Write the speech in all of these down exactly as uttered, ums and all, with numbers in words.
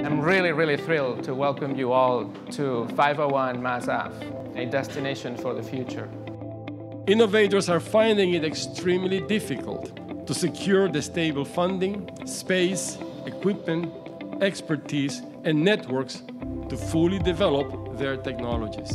I'm really, really thrilled to welcome you all to five oh one Mass Ave, a destination for the future. Innovators are finding it extremely difficult to secure the stable funding, space, equipment, expertise, and networks to fully develop their technologies.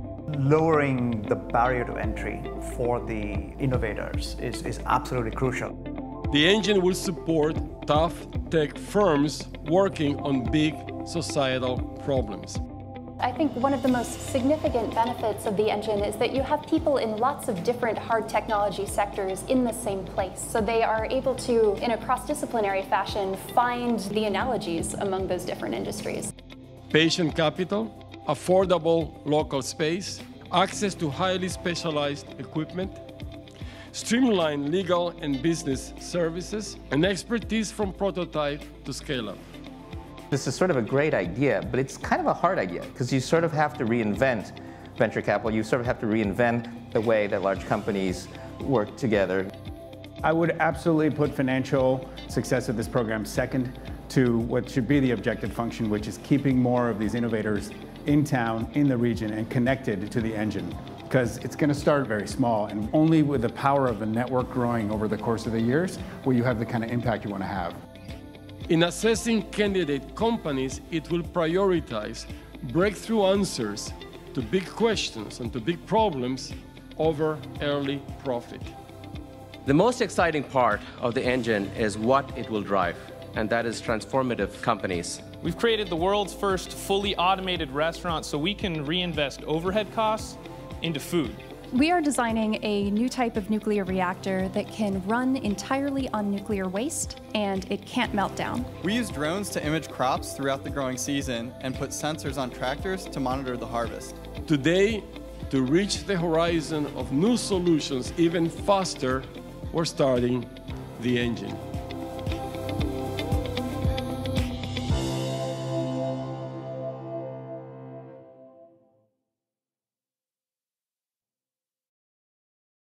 Lowering the barrier to entry for the innovators is, is absolutely crucial. The engine will support tough tech firms working on big societal problems. I think one of the most significant benefits of the engine is that you have people in lots of different hard technology sectors in the same place. So they are able to, in a cross-disciplinary fashion, find the analogies among those different industries. Patient capital, affordable local space, access to highly specialized equipment, streamlined legal and business services, and expertise from prototype to scale-up. This is sort of a great idea, but it's kind of a hard idea because you sort of have to reinvent venture capital. You sort of have to reinvent the way that large companies work together. I would absolutely put financial success of this program second to what should be the objective function, which is keeping more of these innovators in town, in the region, and connected to the engine. Because it's going to start very small, and only with the power of the network growing over the course of the years will you have the kind of impact you want to have. In assessing candidate companies, it will prioritize breakthrough answers to big questions and to big problems over early profit. The most exciting part of the engine is what it will drive, and that is transformative companies. We've created the world's first fully automated restaurant so we can reinvest overhead costs into food. We are designing a new type of nuclear reactor that can run entirely on nuclear waste, and it can't melt down. We use drones to image crops throughout the growing season and put sensors on tractors to monitor the harvest. Today, to reach the horizon of new solutions even faster, we're starting the engine.